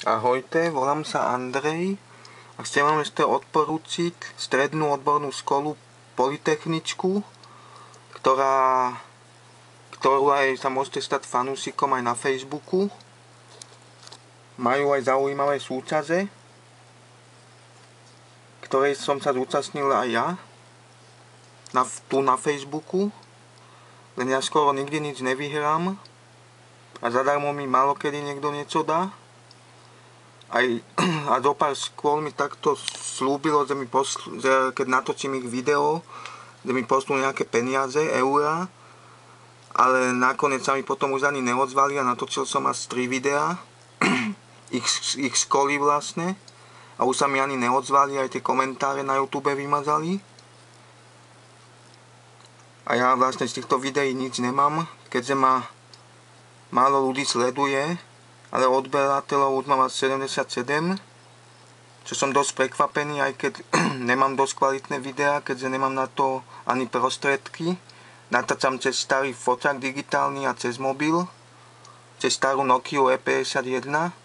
Ahojte, volám sa Andrej a chcem vám ešte odporúčiť strednú odbornú školu Polytechničku, ktorú aj sa môžete stať fanúšikom aj na Facebooku. Majú aj zaujímavé súťaže, ktorej som sa zúčastnil aj ja tu na Facebooku, len ja skoro nikdy nič nevyhrám a zadarmo mi malokedy niekto niečo dá. A do pár škôl mi takto slúbilo, že keď natočím ich video, že mi pošlú nejaké peniaze, eurá, ale nakoniec sa mi potom už ani neodzvali a natočil som asi 3 videá, ich školy vlastne, a už sa mi ani neodzvali, aj tie komentáre na YouTube vymazali. A ja vlastne z týchto videí nič nemám, keďže ma málo ľudí sleduje, ale odberateľov už mám asi 77, čo som dosť prekvapený, aj keď nemám dosť kvalitné videá, keďže nemám na to ani prostriedky. Natáčam cez starý foťák digitálny a cez mobil, cez starú Nokiu E51.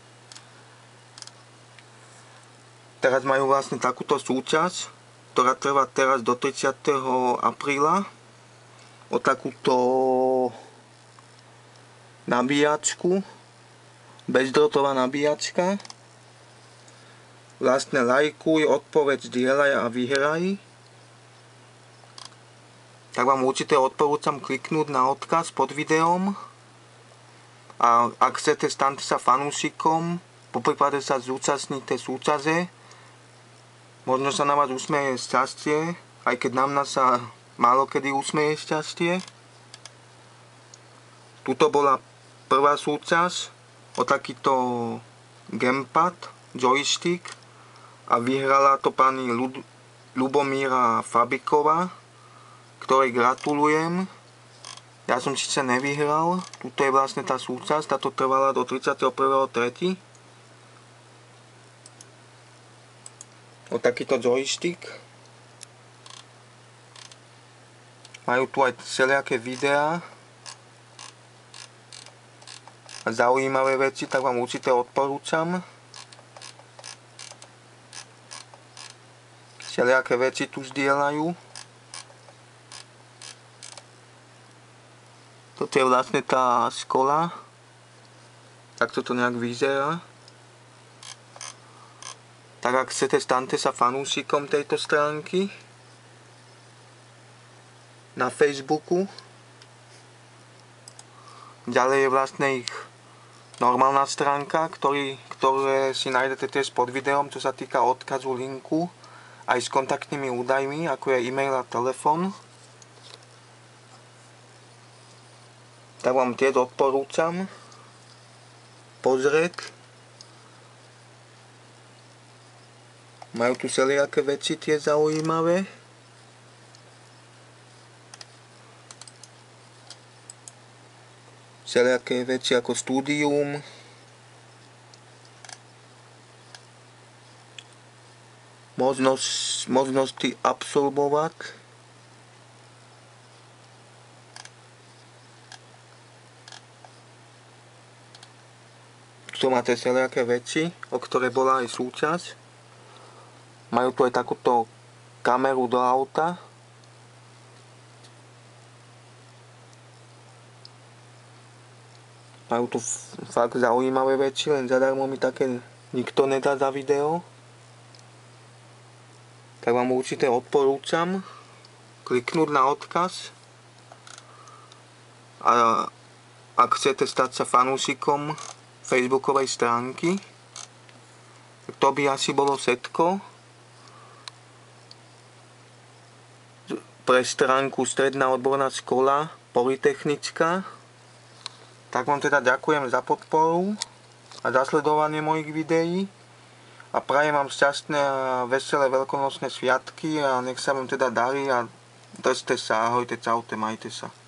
Teraz majú vlastne takúto súťaž, ktorá trvá teraz do 30. apríla, o takúto nabíjačku, bezdrôtová nabíjačka. Vlastne lajkuj, odpoveď, zdieľaj a vyhraj. Tak vám určite odporúčam kliknúť na odkaz pod videom. A ak chcete, stante sa fanúšikom, poprípade sa zúčastnite súťaže. Možno sa na vás usmeje šťastie, aj keď na mňa sa málo kedy usmeje šťastie. Tuto bola prvá súťaž o takýto gamepad, joystick, a vyhrala to pani Ľubomíra Fabiková, ktorej gratulujem. Ja som síce nevyhral, tuto je vlastne tá súťaž, táto trvala do 31.3. O takýto joystick. Majú tu aj všelijaké videá a zaujímavé veci, tak vám určite odporúčam. Všelijaké veci tu zdieľajú. Toto je vlastne tá škola. Takto to nejak vyzerá. Tak ak chcete, stante sa fanúšikom tejto stránky na Facebooku. Ďalej je vlastne ich normálna stránka, ktoré si nájdete tiež pod videom, čo sa týka odkazu, linku, aj s kontaktnými údajmi, ako je e-mail a telefón. Tak vám tiež odporúčam pozrieť. Majú tu všelijaké veci tiež zaujímavé. Všelijaké veci ako štúdium, možnosti absolvovať, tu máte všelijaké veci, o ktoré bola aj súťaž. Majú tu aj takúto kameru do auta. Majú tu fakt zaujímavé veci, len zadarmo mi také nikto nedá za video. Tak vám určite odporúčam kliknúť na odkaz. A ak chcete stať sa fanúšikom facebookovej stránky, tak to by asi bolo všetko pre stránku Stredná odborná škola Polytechnička. Tak vám teda ďakujem za podporu a za sledovanie mojich videí a prajem vám šťastné a veselé veľkonočné sviatky a nech sa vám teda darí a držte sa, ahojte, čaute, majte sa.